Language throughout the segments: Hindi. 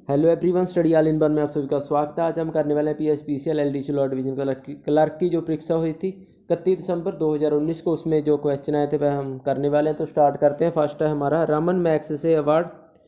Hello everyone, study all in one में आप सभी का स्वागत है। आज हम करने वाले हैं Pspcl LDC lower division clerk की जो परीक्षा हुई थी 31 दिसंबर 2019 को, उसमें जो क्वेश्चन आए थे वह हम करने वाले हैं। तो स्टार्ट करते हैं। फर्स्ट है हमारा, रमन मैग्सेसे अवार्ड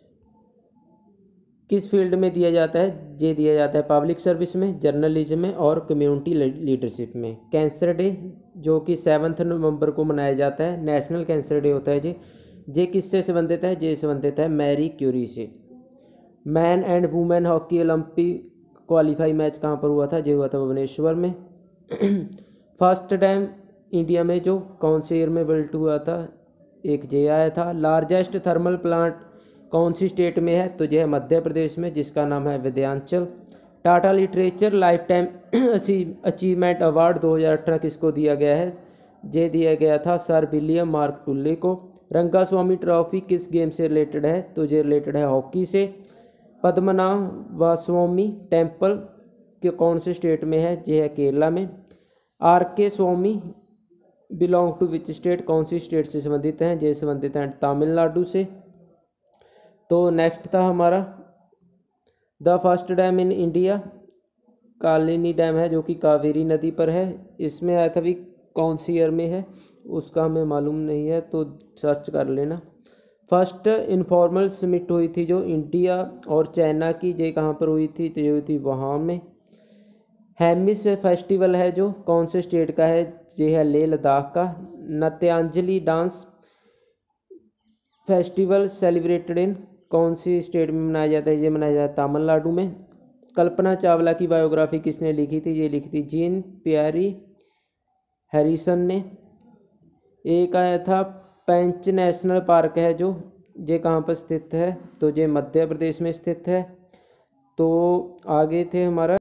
किस फील्ड में दिया जाता है? ये दिया जाता है पब्लिक सर्विस में, जर्नलिज्म में और कम्युनिटी लीडरशिप में। कैंसर डे जो कि 7 नवंबर को मनाया जाता है, नेशनल कैंसर डे होता है। ये किससे संबंधित है? ये संबंधित है मैरी क्यूरी से। Men and women hockey Olympic qualify match कहाँ पर हुआ था? ये हुआ था भुवनेश्वर में। फर्स्ट टाइम इंडिया में जो कौन से ईयर में बिल्ट हुआ था? एक जे आया था। लार्जेस्ट थर्मल प्लांट कौन सी स्टेट में है? तो यह है मध्य प्रदेश में, जिसका नाम है Vindhyachal. Tata literature lifetime achievement award 2018 किसको दिया गया है? ये दिया गया था सर विलियम मार्क टुल्ले को। रंगास्वामी ट्रॉफी किस गेम से रिलेटेड है? तो ये रिलेटेड है हॉकी से। पद्मनाभस्वामी टेम्पल के कौन से स्टेट में है? ये है केरला में। R K Swami belong to which state? कौन सी स्टेट से संबंधित हैं? ये संबंधित हैं तमिलनाडु से। तो नेक्स्ट था हमारा, the first dam in India Kallanai dam है, जो कि कावेरी नदी पर है। इसमें आया था भी कौन सी ईयर में है उसका हमें मालूम नहीं है, तो सर्च कर लेना। फर्स्ट इनफॉर्मल समिट हुई थी जो इंडिया और चाइना की, ये कहाँ पर हुई थी? तो ये हुई थी वहाँ में। हेमिस फेस्टिवल है जो कौन से स्टेट का है? ये है लेह लद्दाख का। Nrityanjali dance festival celebrated in कौन सी स्टेट में मनाया जाता है? ये मनाया जाता है तमिलनाडु में। कल्पना चावला की बायोग्राफी किसने लिखी थी? ये लिखी थी जीन पियरी हैरिसन ने। एक आया था पेंच नेशनल पार्क है जो, ये कहाँ पर स्थित है? तो ये मध्य प्रदेश में स्थित है। तो आगे थे हमारा